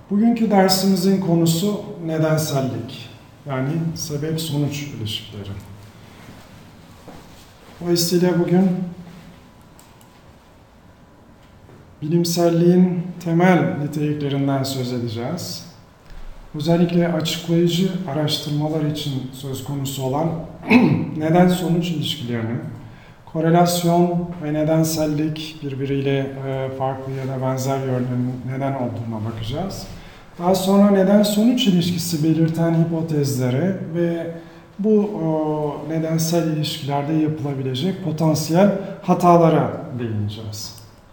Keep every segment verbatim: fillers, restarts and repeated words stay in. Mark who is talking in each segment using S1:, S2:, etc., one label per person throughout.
S1: Bugünkü dersimizin konusu nedensellik, yani sebep-sonuç ilişkileri. Dolayısıyla bugün bilimselliğin temel niteliklerinden söz edeceğiz. Özellikle açıklayıcı araştırmalar için söz konusu olan neden-sonuç ilişkilerini, korelasyon ve nedensellik birbiriyle farklı ya da benzer yönlerin neden olduğuna bakacağız. Daha sonra neden-sonuç ilişkisi belirten hipotezlere ve bu o, nedensel ilişkilerde yapılabilecek potansiyel hatalara değineceğiz.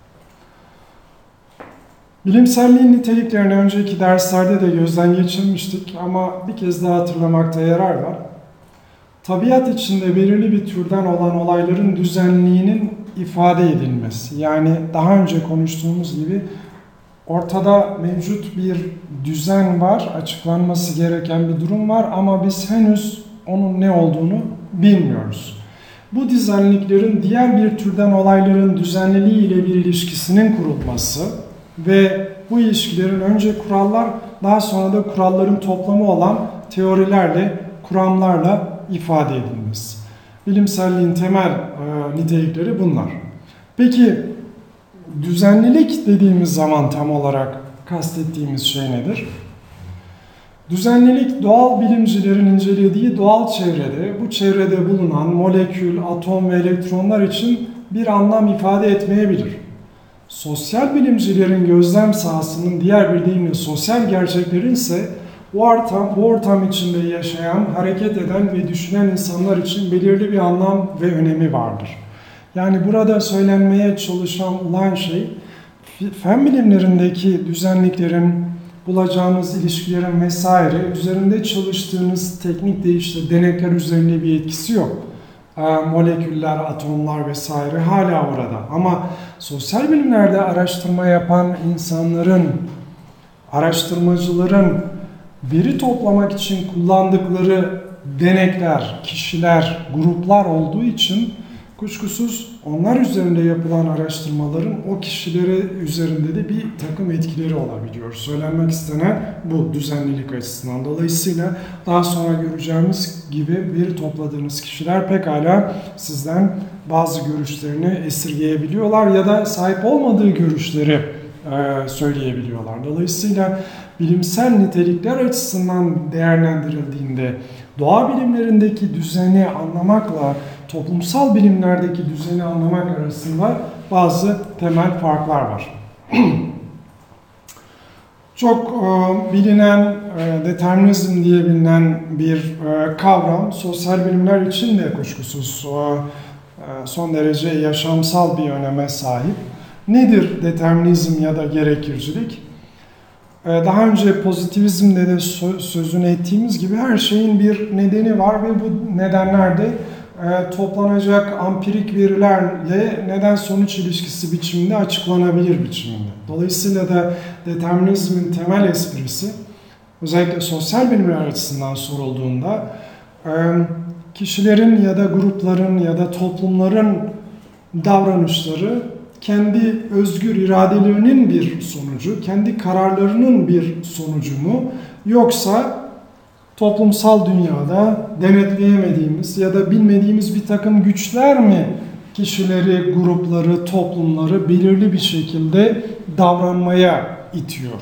S1: Bilimselliğin niteliklerini önceki derslerde de gözden geçirmiştik ama bir kez daha hatırlamakta yarar var. Tabiat içinde belirli bir türden olan olayların düzenliğinin ifade edilmesi. Yani daha önce konuştuğumuz gibi ortada mevcut bir düzen var, açıklanması gereken bir durum var ama biz henüz onun ne olduğunu bilmiyoruz. Bu düzenliklerin diğer bir türden olayların düzenliliği ile bir ilişkisinin kurulması ve bu ilişkilerin önce kurallar, daha sonra da kuralların toplamı olan teorilerle, kuramlarla ifade edilmesi. Bilimselliğin temel e, nitelikleri bunlar. Peki düzenlilik dediğimiz zaman tam olarak kastettiğimiz şey nedir? Düzenlilik doğal bilimcilerin incelediği doğal çevrede, bu çevrede bulunan molekül, atom ve elektronlar için bir anlam ifade etmeyebilir. Sosyal bilimcilerin gözlem sahasının diğer bir deyimle sosyal gerçeklerin ise bu ortam, bu ortam içinde yaşayan, hareket eden ve düşünen insanlar için belirli bir anlam ve önemi vardır. Yani burada söylenmeye çalışan olan şey, fen bilimlerindeki düzenliklerin, bulacağınız ilişkilerin vesaire üzerinde çalıştığınız teknik değişti, denekler üzerinde bir etkisi yok. Moleküller, atomlar vesaire hala orada. Ama sosyal bilimlerde araştırma yapan insanların, araştırmacıların veri toplamak için kullandıkları denekler, kişiler, gruplar olduğu için kuşkusuz onlar üzerinde yapılan araştırmaların o kişileri üzerinde de bir takım etkileri olabiliyor. Söylenmek istenen bu düzenlilik açısından. Dolayısıyla daha sonra göreceğimiz gibi veri topladığınız kişiler pekala sizden bazı görüşlerini esirgeyebiliyorlar ya da sahip olmadığı görüşleri e, söyleyebiliyorlar. Dolayısıyla bilimsel nitelikler açısından değerlendirildiğinde doğa bilimlerindeki düzeni anlamakla toplumsal bilimlerdeki düzeni anlamak arasında bazı temel farklar var. Çok e, bilinen, e, determinizm diye bilinen bir e, kavram, sosyal bilimler için de kuşkusuz e, son derece yaşamsal bir öneme sahip. Nedir determinizm ya da gerekircilik? E, daha önce pozitivizmde de sö sözünü ettiğimiz gibi her şeyin bir nedeni var ve bu nedenler de E, toplanacak ampirik verilerle neden-sonuç ilişkisi biçiminde açıklanabilir biçiminde. Dolayısıyla da determinizmin temel esprisi, özellikle sosyal bilimler açısından sorulduğunda, e, kişilerin ya da grupların ya da toplumların davranışları kendi özgür iradelerinin bir sonucu, kendi kararlarının bir sonucu mu, yoksa toplumsal dünyada denetleyemediğimiz ya da bilmediğimiz bir takım güçler mi kişileri, grupları, toplumları belirli bir şekilde davranmaya itiyor?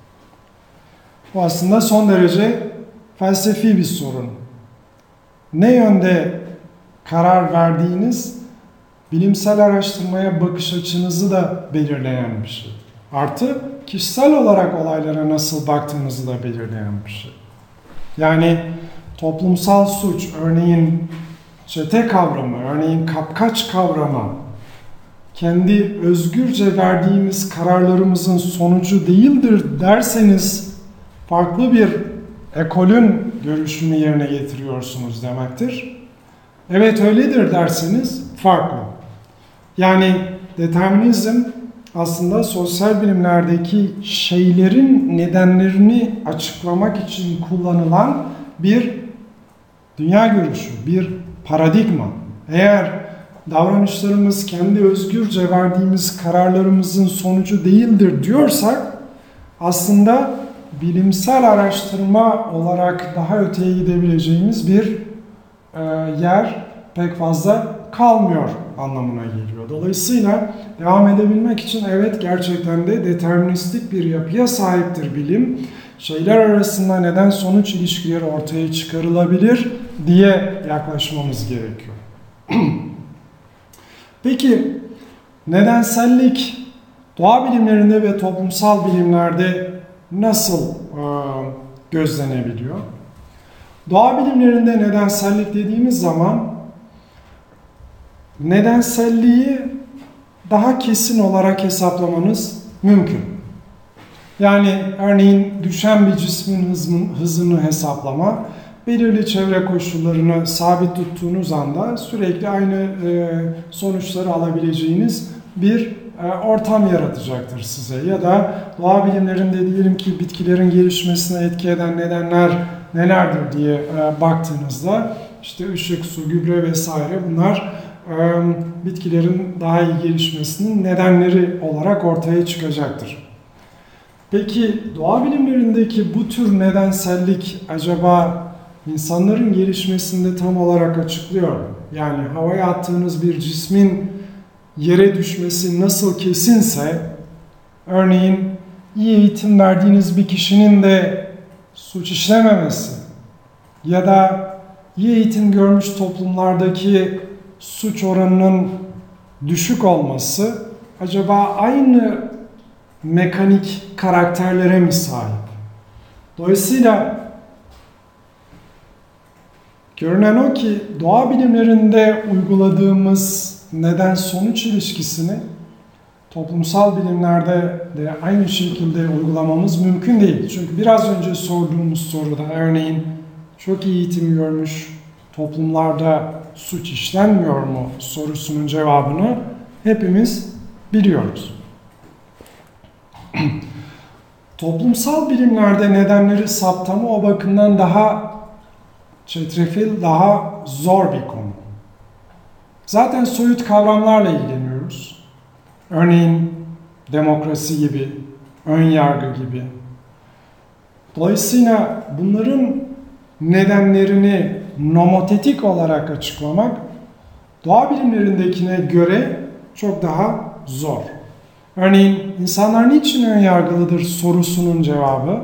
S1: Bu aslında son derece felsefi bir sorun. Ne yönde karar verdiğiniz, bilimsel araştırmaya bakış açınızı da belirleyen bir şey. Artı, kişisel olarak olaylara nasıl baktığınızı da belirleyen bir şey. Yani toplumsal suç, örneğin çete kavramı, örneğin kapkaç kavramı, kendi özgürce verdiğimiz kararlarımızın sonucu değildir derseniz farklı bir ekolün görüşünü yerine getiriyorsunuz demektir. Evet öyledir derseniz farklı. Yani determinizm aslında sosyal bilimlerdeki şeylerin nedenlerini açıklamak için kullanılan bir dünya görüşü, bir paradigma. Eğer davranışlarımız kendi özgürce verdiğimiz kararlarımızın sonucu değildir diyorsak, aslında bilimsel araştırma olarak daha öteye gidebileceğimiz bir e, yer pek fazla kalmıyor anlamına geliyor. Dolayısıyla devam edebilmek için evet gerçekten de deterministik bir yapıya sahiptir bilim. Şeyler arasında neden sonuç ilişkileri ortaya çıkarılabilir diye yaklaşmamız gerekiyor. Peki nedensellik doğa bilimlerinde ve toplumsal bilimlerde nasıl e, gözlenebiliyor? Doğa bilimlerinde nedensellik dediğimiz zaman nedenselliği daha kesin olarak hesaplamanız mümkün. Yani örneğin düşen bir cismin hızını hesaplama, belirli çevre koşullarını sabit tuttuğunuz anda sürekli aynı e, sonuçları alabileceğiniz bir e, ortam yaratacaktır size. Ya da doğa bilimlerinde diyelim ki bitkilerin gelişmesine etki eden nedenler nelerdir diye e, baktığınızda işte ışık, su, gübre vesaire bunlar e, bitkilerin daha iyi gelişmesinin nedenleri olarak ortaya çıkacaktır. Peki doğa bilimlerindeki bu tür nedensellik acaba insanların gelişmesinde tam olarak açıklıyor mu? Yani havaya attığınız bir cismin yere düşmesi nasıl kesinse, örneğin iyi eğitim verdiğiniz bir kişinin de suç işlememesi ya da iyi eğitim görmüş toplumlardaki suç oranının düşük olması acaba aynı mekanik karakterlere mi sahip? Dolayısıyla görünen o ki doğa bilimlerinde uyguladığımız neden-sonuç ilişkisini toplumsal bilimlerde de aynı şekilde uygulamamız mümkün değil. Çünkü biraz önce sorduğumuz soruda örneğin çok iyi eğitim görmüş toplumlarda suç işlenmiyor mu sorusunun cevabını hepimiz biliyoruz. Toplumsal bilimlerde nedenleri saptama o bakımdan daha çetrefil, daha zor bir konu. Zaten soyut kavramlarla ilgileniyoruz. Örneğin demokrasi gibi, ön yargı gibi. Dolayısıyla bunların nedenlerini nomotetik olarak açıklamak doğa bilimlerindekine göre çok daha zor. Örneğin insanlar niçin ön yargılıdır sorusunun cevabı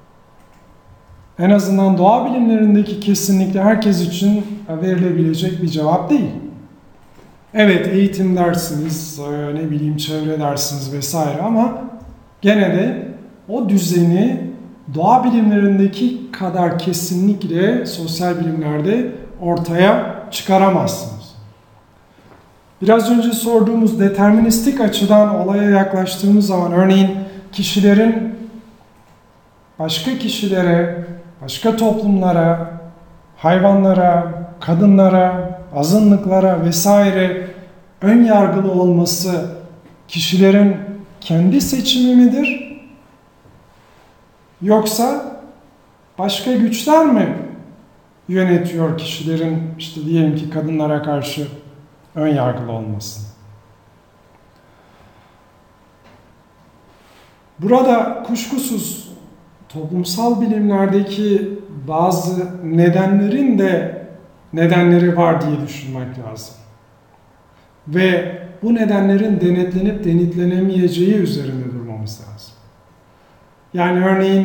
S1: en azından doğa bilimlerindeki kesinlikle herkes için verilebilecek bir cevap değil. Evet eğitim dersiniz, ne bileyim çevre dersiniz vesaire ama gene de o düzeni doğa bilimlerindeki kadar kesinlikle sosyal bilimlerde ortaya çıkaramazsınız. Biraz önce sorduğumuz deterministik açıdan olaya yaklaştığımız zaman örneğin kişilerin başka kişilere, başka toplumlara, hayvanlara, kadınlara, azınlıklara vesaire ön yargılı olması kişilerin kendi seçimi midir? Yoksa başka güçler mi yönetiyor kişilerin işte diyelim ki kadınlara karşı ön yargılı olmasını? Burada kuşkusuz toplumsal bilimlerdeki bazı nedenlerin de nedenleri var diye düşünmek lazım. Ve bu nedenlerin denetlenip denetlenemeyeceği üzerinde durmamız lazım. Yani örneğin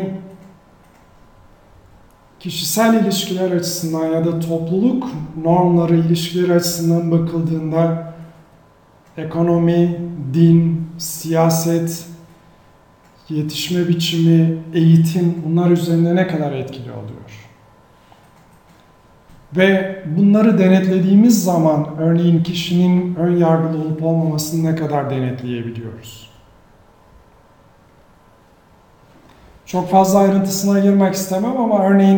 S1: kişisel ilişkiler açısından ya da topluluk normları ilişkileri açısından bakıldığında ekonomi, din, siyaset, yetişme biçimi, eğitim bunlar üzerinde ne kadar etkili oluyor? Ve bunları denetlediğimiz zaman örneğin kişinin ön yargılı olup olmamasını ne kadar denetleyebiliyoruz? Çok fazla ayrıntısına girmek istemem ama örneğin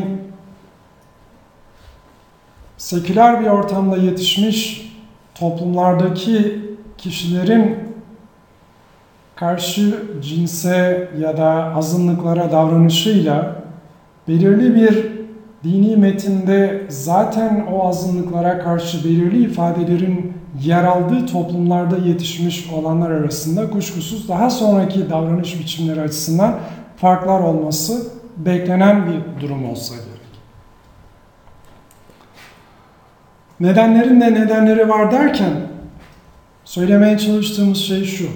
S1: seküler bir ortamda yetişmiş toplumlardaki kişilerin karşı cinse ya da azınlıklara davranışıyla belirli bir dini metinde zaten o azınlıklara karşı belirli ifadelerin yer aldığı toplumlarda yetişmiş olanlar arasında kuşkusuz daha sonraki davranış biçimleri açısından farklar olması beklenen bir durum olsa gerek. Nedenlerin de nedenleri var derken söylemeye çalıştığımız şey şu.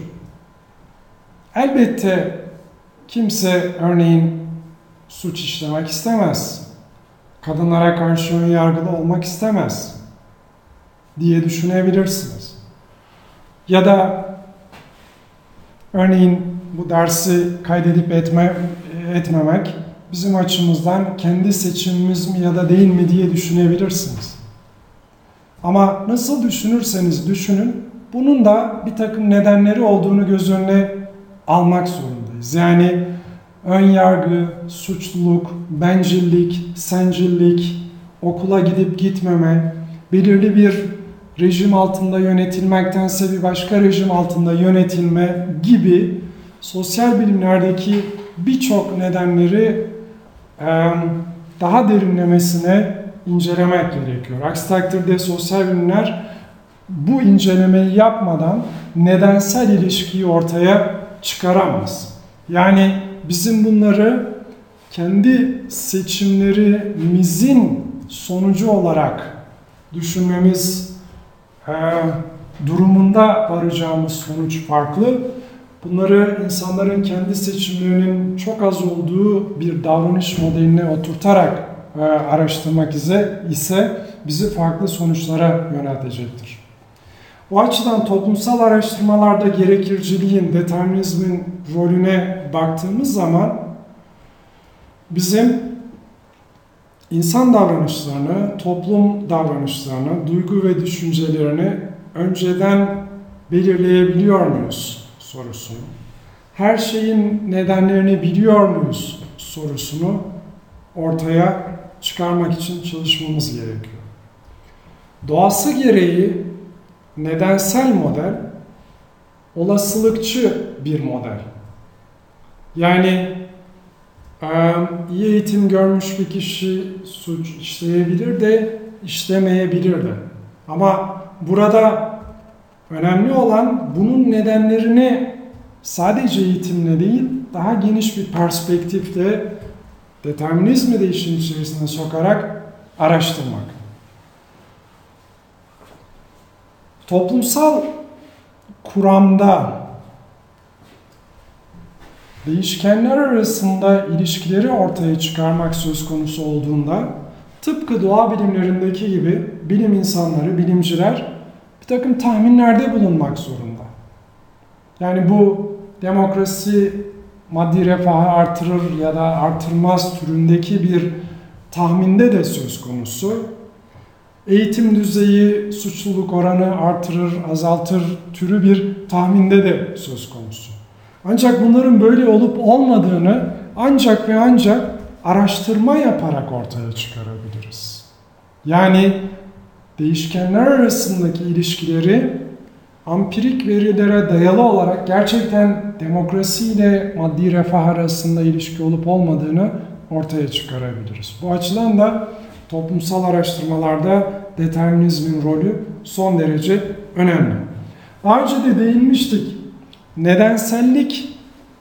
S1: Elbette kimse örneğin suç işlemek istemez. Kadınlara karşı ön yargılı olmak istemez diye düşünebilirsiniz. Ya da örneğin bu dersi kaydedip etme, etmemek bizim açımızdan kendi seçimimiz mi ya da değil mi diye düşünebilirsiniz. Ama nasıl düşünürseniz düşünün, bunun da bir takım nedenleri olduğunu göz önüne almak zorundayız. Yani ön yargı, suçluluk, bencillik, sencillik, okula gidip gitmeme, belirli bir rejim altında yönetilmektense bir başka rejim altında yönetilme gibi sosyal bilimlerdeki birçok nedenleri daha derinlemesine incelemek gerekiyor. Aksi takdirde sosyal bilimler bu incelemeyi yapmadan nedensel ilişkiyi ortaya çıkaramaz. Yani bizim bunları kendi seçimlerimizin sonucu olarak düşünmemiz e, durumunda varacağımız sonuç farklı. Bunları insanların kendi seçimlerinin çok az olduğu bir davranış modeline oturtarak e, araştırmak ise, ise bizi farklı sonuçlara yöneltecektir. O açıdan toplumsal araştırmalarda gerekirciliğin, determinizmin rolüne baktığımız zaman bizim insan davranışlarını, toplum davranışlarını, duygu ve düşüncelerini önceden belirleyebiliyor muyuz sorusunu, her şeyin nedenlerini biliyor muyuz sorusunu ortaya çıkarmak için çalışmamız gerekiyor. Doğası gereği nedensel model, olasılıkçı bir model. Yani iyi eğitim görmüş bir kişi suç işleyebilir de işlemeyebilir de. Ama burada önemli olan bunun nedenlerini sadece eğitimle değil, daha geniş bir perspektifle determinizmi de işin içerisine sokarak araştırmak. Toplumsal kuramda değişkenler arasında ilişkileri ortaya çıkarmak söz konusu olduğunda tıpkı doğa bilimlerindeki gibi bilim insanları, bilimciler bir takım tahminlerde bulunmak zorunda. Yani bu demokrasi maddi refahı artırır ya da artırmaz türündeki bir tahminde de söz konusu. Eğitim düzeyi suçluluk oranı artırır, azaltır türü bir tahminde de söz konusu. Ancak bunların böyle olup olmadığını ancak ve ancak araştırma yaparak ortaya çıkarabiliriz. Yani değişkenler arasındaki ilişkileri ampirik verilere dayalı olarak gerçekten demokrasi ile maddi refah arasında ilişki olup olmadığını ortaya çıkarabiliriz. Bu açıdan da toplumsal araştırmalarda determinizmin rolü son derece önemli. Daha önce de değinmiştik. Nedensellik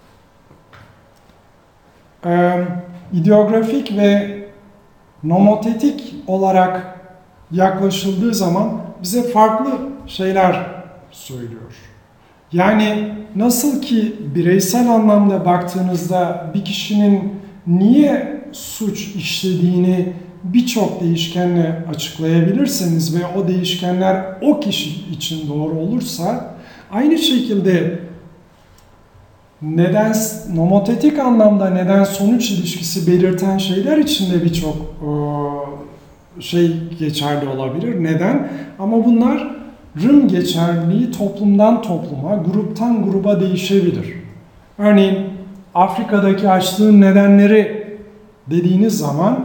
S1: e, ideografik ve nomotetik olarak yaklaşıldığı zaman bize farklı şeyler söylüyor. Yani nasıl ki bireysel anlamda baktığınızda bir kişinin niye suç işlediğini birçok değişkenle açıklayabilirseniz ve o değişkenler o kişi için doğru olursa, aynı şekilde neden nomotetik anlamda neden-sonuç ilişkisi belirten şeyler için de birçok şey geçerli olabilir. Neden? Ama bunların geçerliliği toplumdan topluma, gruptan gruba değişebilir. Örneğin Afrika'daki açlığın nedenleri dediğiniz zaman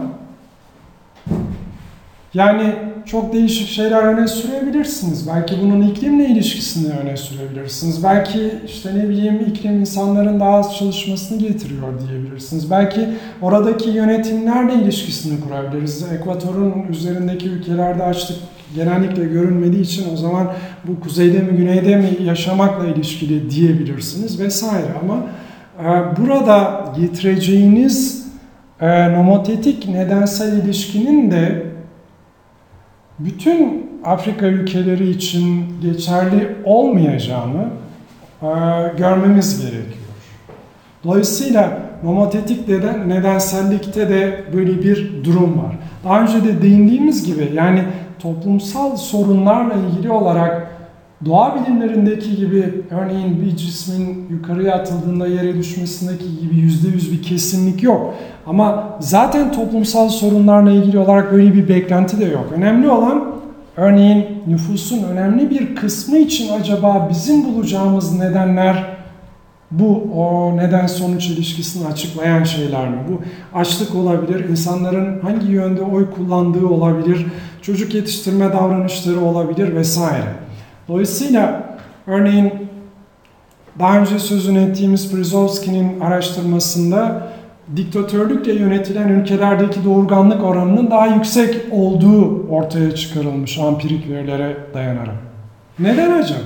S1: yani çok değişik şeyler öne sürebilirsiniz. Belki bunun iklimle ilişkisini öne sürebilirsiniz. Belki işte ne bileyim iklim insanların daha az çalışmasını getiriyor diyebilirsiniz. Belki oradaki yönetimlerle ilişkisini kurabiliriz. Ekvatorun üzerindeki ülkelerde açlık genellikle görülmediği için o zaman bu kuzeyde mi güneyde mi yaşamakla ilişkili diyebilirsiniz vesaire. Ama Burada getireceğiniz nomotetik nedensel ilişkinin de bütün Afrika ülkeleri için geçerli olmayacağını görmemiz gerekiyor. Dolayısıyla nomotetik nedensellikte de böyle bir durum var. Daha önce de değindiğimiz gibi yani toplumsal sorunlarla ilgili olarak doğa bilimlerindeki gibi örneğin bir cismin yukarıya atıldığında yere düşmesindeki gibi yüzde yüz bir kesinlik yok. Ama zaten toplumsal sorunlarla ilgili olarak böyle bir beklenti de yok. Önemli olan örneğin nüfusun önemli bir kısmı için acaba bizim bulacağımız nedenler bu o neden sonuç ilişkisini açıklayan şeyler mi? Bu açlık olabilir, insanların hangi yönde oy kullandığı olabilir, çocuk yetiştirme davranışları olabilir vesaire. Dolayısıyla örneğin daha önce sözünü ettiğimiz Brzozowski'nin araştırmasında diktatörlükle yönetilen ülkelerdeki doğurganlık oranının daha yüksek olduğu ortaya çıkarılmış ampirik verilere dayanarak. Neden acaba?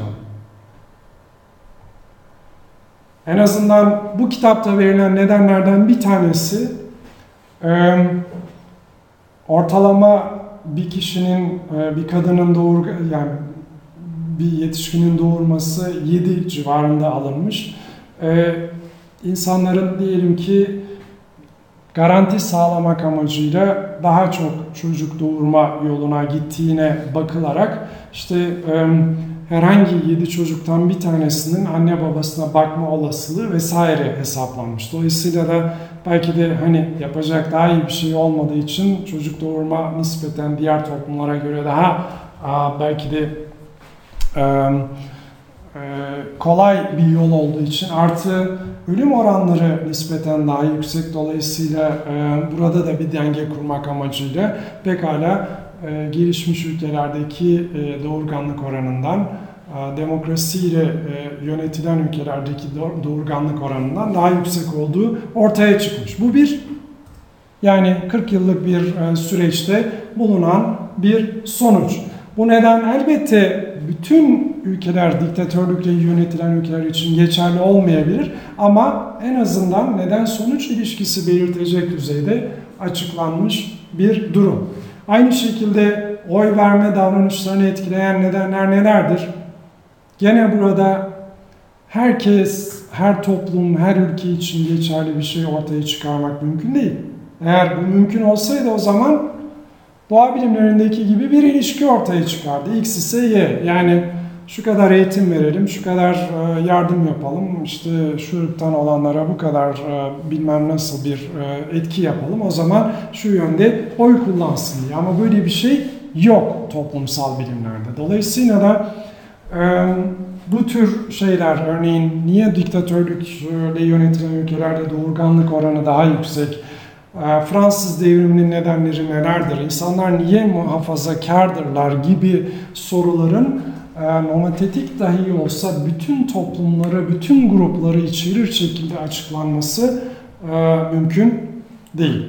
S1: En azından bu kitapta verilen nedenlerden bir tanesi ortalama bir kişinin, bir kadının doğur yani bir yetişkinin doğurması yedi civarında alınmış. İnsanların diyelim ki garanti sağlamak amacıyla daha çok çocuk doğurma yoluna gittiğine bakılarak işte herhangi yedi çocuktan bir tanesinin anne babasına bakma olasılığı vesaire hesaplanmış. Dolayısıyla da belki de hani yapacak daha iyi bir şey olmadığı için çocuk doğurma nispeten diğer toplumlara göre daha belki de kolay bir yol olduğu için artı ölüm oranları nispeten daha yüksek. Dolayısıyla burada da bir denge kurmak amacıyla pekala gelişmiş ülkelerdeki doğurganlık oranından demokrasiyle yönetilen ülkelerdeki doğurganlık oranından daha yüksek olduğu ortaya çıkmış. Bu bir yani kırk yıllık bir süreçte bulunan bir sonuç. Bu neden elbette bütün ülkeler, diktatörlükle yönetilen ülkeler için geçerli olmayabilir ama en azından neden-sonuç ilişkisi belirtecek düzeyde açıklanmış bir durum. Aynı şekilde oy verme davranışlarını etkileyen nedenler nelerdir? Gene burada herkes, her toplum, her ülke için geçerli bir şey ortaya çıkarmak mümkün değil. Eğer bu mümkün olsaydı o zaman doğa bilimlerindeki gibi bir ilişki ortaya çıkardı. X ise Y. Yani şu kadar eğitim verelim, şu kadar yardım yapalım, işte şu ırktan olanlara bu kadar bilmem nasıl bir etki yapalım. O zaman şu yönde oy kullansın diye. Ama böyle bir şey yok toplumsal bilimlerde. Dolayısıyla da bu tür şeyler, örneğin niye diktatörlükle yönetilen ülkelerde doğurganlık oranı daha yüksek? Fransız devriminin nedenleri nelerdir? İnsanlar niye muhafazakardırlar gibi soruların nomotetik dahi olsa bütün toplumları, bütün grupları içerir şekilde açıklanması mümkün değil.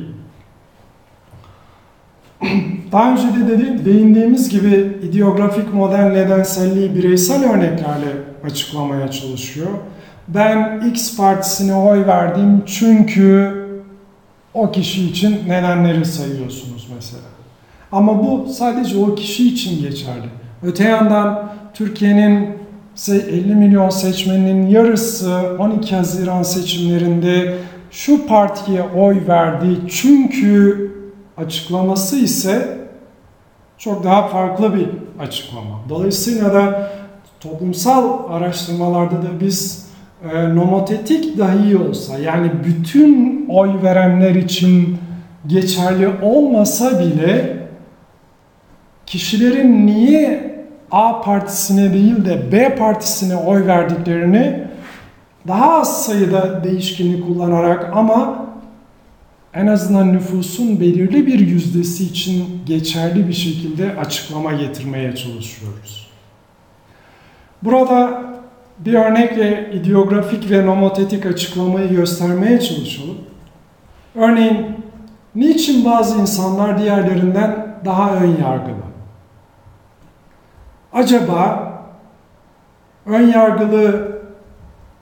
S1: Daha önce de değindiğimiz gibi ideografik model nedenselliği bireysel örneklerle açıklamaya çalışıyor. Ben X partisine oy verdim çünkü o kişi için nedenleri sayıyorsunuz mesela. Ama bu sadece o kişi için geçerli. Öte yandan Türkiye'nin elli milyon seçmeninin yarısı on iki Haziran seçimlerinde şu partiye oy verdi çünkü açıklaması ise çok daha farklı bir açıklama. Dolayısıyla da toplumsal araştırmalarda da biz e, nomotetik dahi olsa yani bütün oy verenler için geçerli olmasa bile kişilerin niye A partisine değil de B partisine oy verdiklerini daha az sayıda değişkeni kullanarak ama en azından nüfusun belirli bir yüzdesi için geçerli bir şekilde açıklama getirmeye çalışıyoruz. Burada bir örnekle ideografik ve nomotetik açıklamayı göstermeye çalışalım. Örneğin, niçin bazı insanlar diğerlerinden daha ön yargılı? Acaba ön yargılı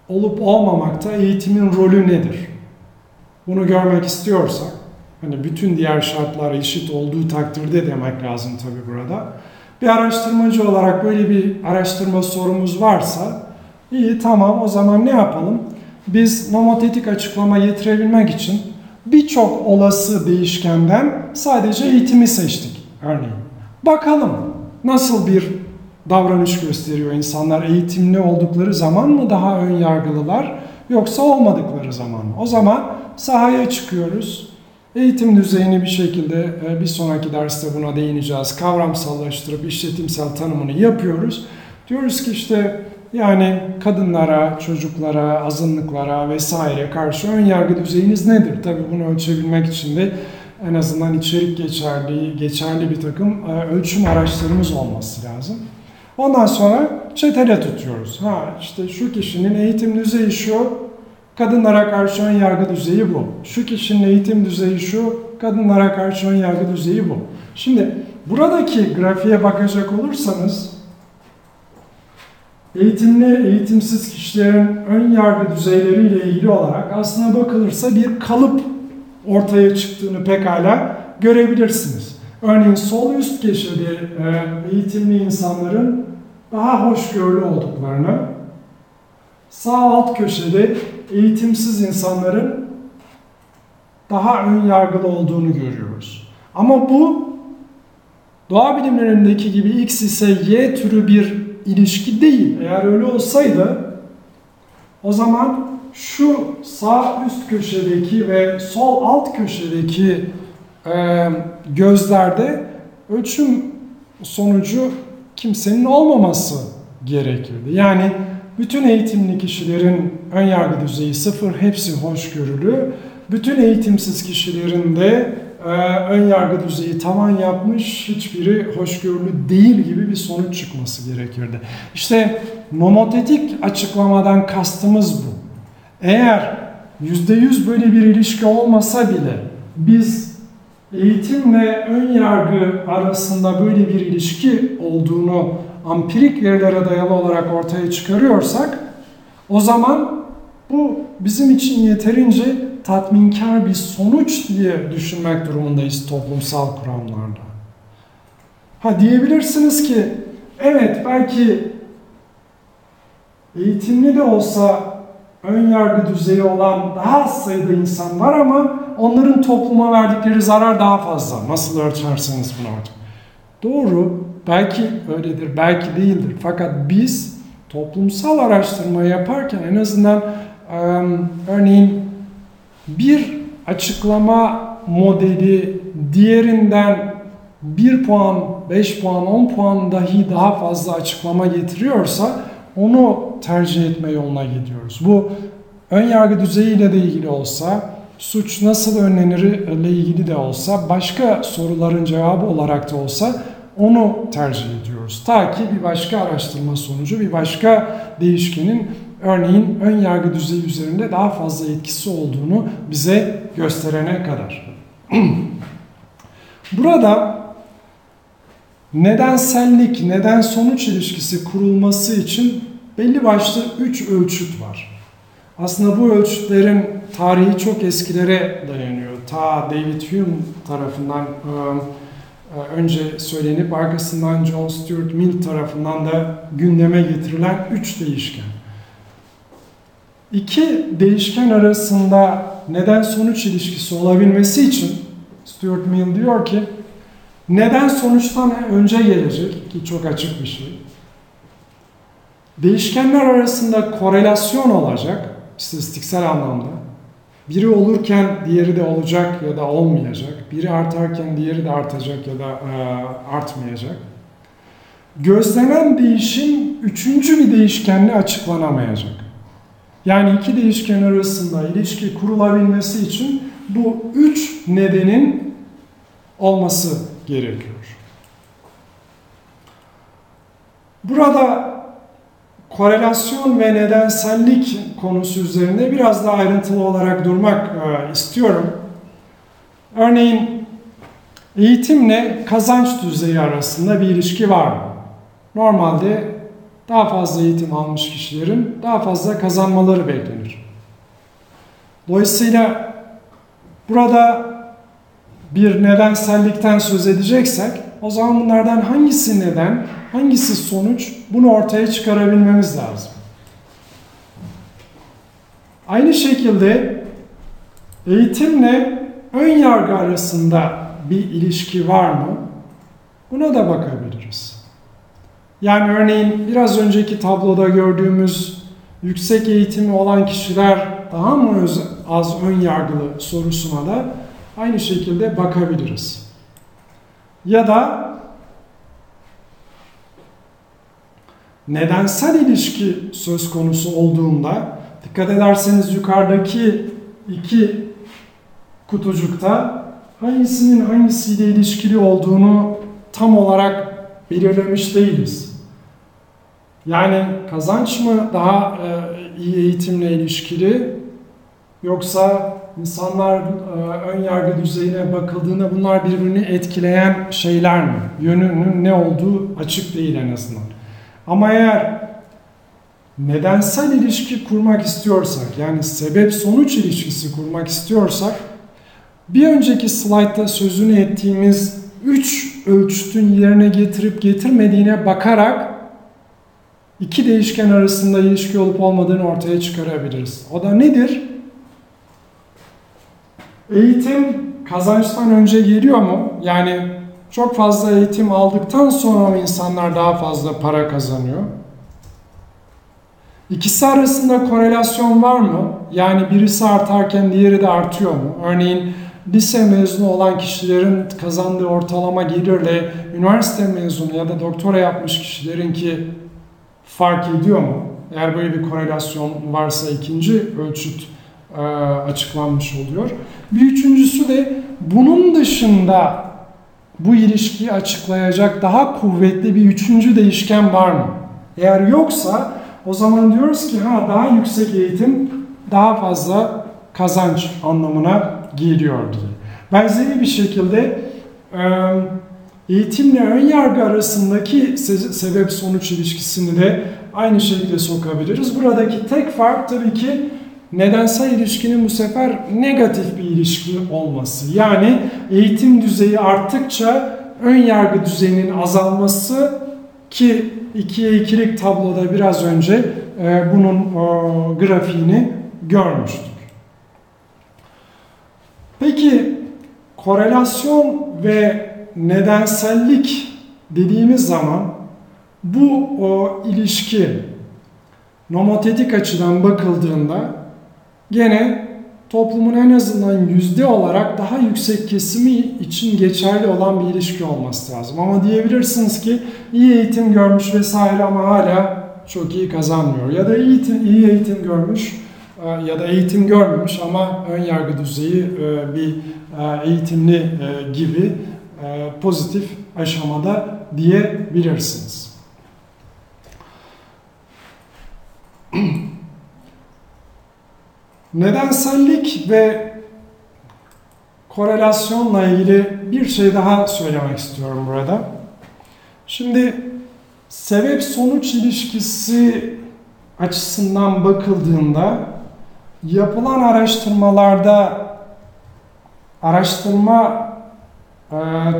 S1: olup olmamakta eğitimin rolü nedir? Bunu görmek istiyorsak, hani bütün diğer şartlar eşit olduğu takdirde demek lazım tabii burada. Bir araştırmacı olarak böyle bir araştırma sorumuz varsa, iyi tamam o zaman ne yapalım? Biz nomotetik açıklama getirebilmek için birçok olası değişkenden sadece eğitimi seçtik örneğin. Bakalım nasıl bir davranış gösteriyor insanlar, eğitimli oldukları zaman mı daha ön yargılılar yoksa olmadıkları zaman mı? O zaman sahaya çıkıyoruz. Eğitim düzeyini bir şekilde bir sonraki derste buna değineceğiz. Kavramsallaştırıp işletimsel tanımını yapıyoruz. Diyoruz ki işte yani kadınlara, çocuklara, azınlıklara vesaire karşı ön yargı düzeyiniz nedir? Tabii bunu ölçebilmek için de en azından içerik geçerli, geçerli bir takım ölçüm araçlarımız olması lazım. Ondan sonra çetele tutuyoruz. Ha işte şu kişinin eğitim düzeyi şu, kadınlara karşı ön yargı düzeyi bu. Şu kişinin eğitim düzeyi şu, kadınlara karşı ön yargı düzeyi bu. Şimdi buradaki grafiğe bakacak olursanız eğitimli, eğitimsiz kişilerin ön yargı düzeyleriyle ilgili olarak aslına bakılırsa bir kalıp ortaya çıktığını pekala görebilirsiniz. Örneğin sol üst köşede eğitimli insanların daha hoşgörülü olduklarını, sağ alt köşede eğitimsiz insanların daha ön yargılı olduğunu görüyoruz. Ama bu doğa bilimlerindeki gibi X ise Y türü bir ilişki değil. Eğer öyle olsaydı o zaman şu sağ üst köşedeki ve sol alt köşedeki e, gözlerde ölçüm sonucu kimsenin olmaması gerekirdi. Yani bütün eğitimli kişilerin ön yargı düzeyi sıfır, hepsi hoşgörülü. Bütün eğitimsiz kişilerin de e, ön yargı düzeyi tavan yapmış, hiçbiri hoşgörülü değil gibi bir sonuç çıkması gerekirdi. İşte nomotetik açıklamadan kastımız bu. Eğer yüzde yüz böyle bir ilişki olmasa bile biz eğitimle ön yargı arasında böyle bir ilişki olduğunu ampirik verilere dayalı olarak ortaya çıkarıyorsak o zaman bu bizim için yeterince tatminkar bir sonuç diye düşünmek durumundayız toplumsal kuramlarda. Ha diyebilirsiniz ki evet belki eğitimli de olsa ön yargı düzeyi olan daha az sayıda insan var ama onların topluma verdikleri zarar daha fazla. Nasıl ölçerseniz bunu artık. Doğru, belki öyledir, belki değildir. Fakat biz toplumsal araştırma yaparken en azından um, örneğin bir açıklama modeli diğerinden bir puan, beş puan, on puan dahi daha fazla açıklama getiriyorsa onu tercih etme yoluna gidiyoruz. Bu ön yargı düzeyiyle de ilgili olsa, suç nasıl önlenir ile ilgili de olsa, başka soruların cevabı olarak da olsa onu tercih ediyoruz. Ta ki bir başka araştırma sonucu, bir başka değişkenin örneğin ön yargı düzeyi üzerinde daha fazla etkisi olduğunu bize gösterene kadar. Burada nedensellik, neden-sonuç ilişkisi kurulması için belli başlı üç ölçüt var. Aslında bu ölçütlerin tarihi çok eskilere dayanıyor. Ta David Hume tarafından önce söylenip arkasından John Stuart Mill tarafından da gündeme getirilen üç değişken. İki değişken arasında neden-sonuç ilişkisi olabilmesi için Stuart Mill diyor ki neden sonuçtan önce gelecek ki çok açık bir şey. Değişkenler arasında korelasyon olacak istatistiksel anlamda. Biri olurken diğeri de olacak ya da olmayacak. Biri artarken diğeri de artacak ya da e, artmayacak. Gözlenen değişim üçüncü bir değişkenle açıklanamayacak. Yani iki değişken arasında ilişki kurulabilmesi için bu üç nedenin olması gerekiyor. Burada korelasyon ve nedensellik konusu üzerinde biraz daha ayrıntılı olarak durmak e, istiyorum. Örneğin eğitimle kazanç düzeyi arasında bir ilişki var mı? Normalde daha fazla eğitim almış kişilerin daha fazla kazanmaları beklenir. Dolayısıyla burada bir nedensellikten söz edeceksek, o zaman bunlardan hangisi neden, hangisi sonuç, bunu ortaya çıkarabilmemiz lazım. Aynı şekilde eğitimle ön yargı arasında bir ilişki var mı? Buna da bakabiliriz. Yani örneğin biraz önceki tabloda gördüğümüz yüksek eğitimi olan kişiler daha mı az ön yargılı sorusuna da aynı şekilde bakabiliriz. Ya da nedensel ilişki söz konusu olduğunda, dikkat ederseniz yukarıdaki iki kutucukta hangisinin hangisiyle ilişkili olduğunu tam olarak belirlemiş değiliz. Yani kazanç mı daha e, iyi eğitimle ilişkili, yoksa insanlar e, ön yargı düzeyine bakıldığında bunlar birbirini etkileyen şeyler mi? Yönünün ne olduğu açık değil en azından. Ama eğer nedensel ilişki kurmak istiyorsak, yani sebep-sonuç ilişkisi kurmak istiyorsak, bir önceki slaytta sözünü ettiğimiz üç ölçütün yerine getirip getirmediğine bakarak iki değişken arasında ilişki olup olmadığını ortaya çıkarabiliriz. O da nedir? Eğitim kazançtan önce geliyor mu? Yani çok fazla eğitim aldıktan sonra o insanlar daha fazla para kazanıyor. İkisi arasında korelasyon var mı? Yani birisi artarken diğeri de artıyor mu? Örneğin lise mezunu olan kişilerin kazandığı ortalama gelirle üniversite mezunu ya da doktora yapmış kişilerinki fark ediyor mu? Eğer böyle bir korelasyon varsa ikinci ölçüt e, açıklanmış oluyor. Bir üçüncüsü de bunun dışında bu ilişkiyi açıklayacak daha kuvvetli bir üçüncü değişken var mı? Eğer yoksa o zaman diyoruz ki ha daha yüksek eğitim daha fazla kazanç anlamına geliyor diye. Benzeri bir şekilde eğitimle ön yargı arasındaki sebep-sonuç ilişkisini de aynı şekilde sokabiliriz. Buradaki tek fark tabii ki nedensel ilişkinin bu sefer negatif bir ilişki olması. Yani eğitim düzeyi arttıkça ön yargı düzeyinin azalması, ki ikiye ikilik tabloda biraz önce e, bunun e, grafiğini görmüştük. Peki korelasyon ve nedensellik dediğimiz zaman bu o ilişki nomotetik açıdan bakıldığında gene toplumun en azından yüzde olarak daha yüksek kesimi için geçerli olan bir ilişki olması lazım. Ama diyebilirsiniz ki iyi eğitim görmüş vesaire ama hala çok iyi kazanmıyor. Ya da eğitim, iyi eğitim görmüş ya da eğitim görmemiş ama ön yargı düzeyi bir eğitimli gibi pozitif aşamada diyebilirsiniz. Nedensellik ve korelasyonla ilgili bir şey daha söylemek istiyorum burada. Şimdi sebep-sonuç ilişkisi açısından bakıldığında yapılan araştırmalarda araştırma e,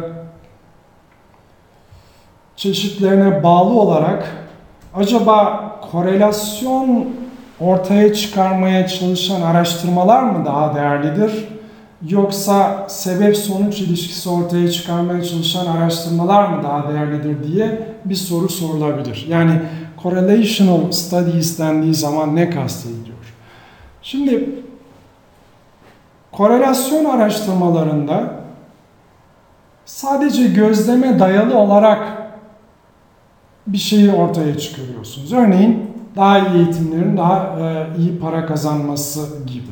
S1: çeşitlerine bağlı olarak acaba korelasyon ortaya çıkarmaya çalışan araştırmalar mı daha değerlidir? Yoksa sebep-sonuç ilişkisi ortaya çıkarmaya çalışan araştırmalar mı daha değerlidir diye bir soru sorulabilir. Yani correlational studies dendiği zaman ne kastediliyor? Şimdi korelasyon araştırmalarında sadece gözleme dayalı olarak bir şeyi ortaya çıkarıyorsunuz. Örneğin daha iyi eğitimlerin daha e, iyi para kazanması gibi.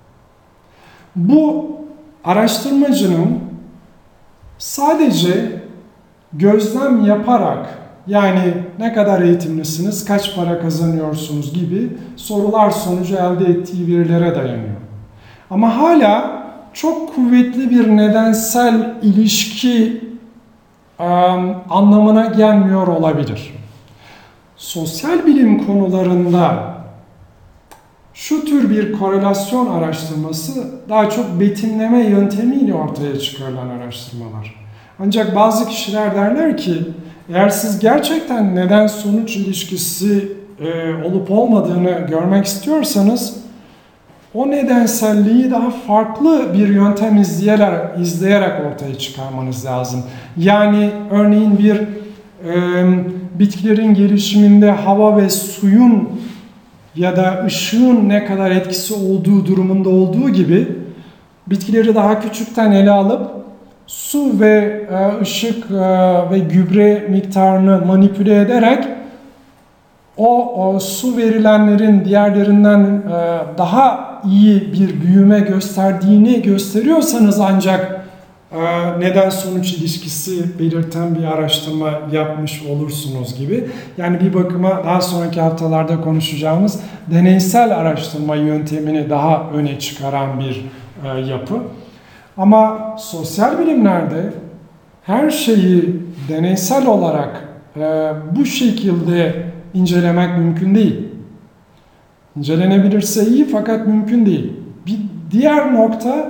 S1: Bu araştırmacının sadece gözlem yaparak, yani ne kadar eğitimlisiniz, kaç para kazanıyorsunuz gibi sorular sonucu elde ettiği verilere dayanıyor. Ama hala çok kuvvetli bir nedensel ilişki e, anlamına gelmiyor olabilir. sosyal bilim konularında şu tür bir korelasyon araştırması daha çok betimleme yöntemiyle ortaya çıkarılan araştırmalar. Ancak bazı kişiler derler ki eğer siz gerçekten neden-sonuç ilişkisi e, olup olmadığını görmek istiyorsanız o nedenselliği daha farklı bir yöntem izleyerek, izleyerek ortaya çıkarmanız lazım. Yani örneğin bir e, bitkilerin gelişiminde hava ve suyun ya da ışığın ne kadar etkisi olduğu durumunda olduğu gibi bitkileri daha küçükten ele alıp su ve e, ışık e, ve gübre miktarını manipüle ederek o, o su verilenlerin diğerlerinden e, daha iyi bir büyüme gösterdiğini gösteriyorsanız ancak e, neden-sonuç ilişkisi belirten bir araştırma yapmış olursunuz gibi. Yani bir bakıma daha sonraki haftalarda konuşacağımız deneysel araştırma yöntemini daha öne çıkaran bir e, yapı. Ama sosyal bilimlerde her şeyi deneysel olarak e, bu şekilde incelemek mümkün değil. İncelenebilirse iyi fakat mümkün değil. Bir diğer nokta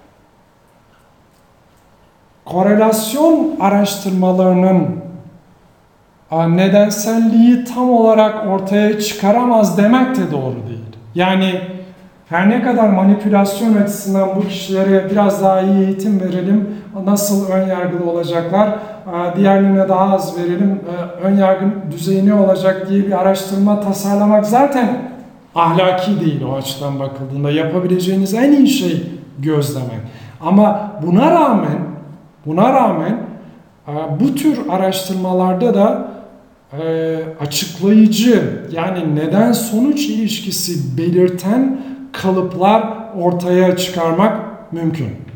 S1: korelasyon araştırmalarının nedenselliği tam olarak ortaya çıkaramaz demek de doğru değil. Yani her ne kadar manipülasyon açısından bu kişilere biraz daha iyi eğitim verelim, nasıl ön yargılı olacaklar, diğerlerine daha az verelim, ön yargı düzeyi ne olacak diye bir araştırma tasarlamak zaten ahlaki değil o açıdan bakıldığında. Yapabileceğiniz en iyi şey gözlemek. Ama buna rağmen, buna rağmen bu tür araştırmalarda da açıklayıcı, yani neden-sonuç ilişkisi belirten kalıplar ortaya çıkarmak mümkün.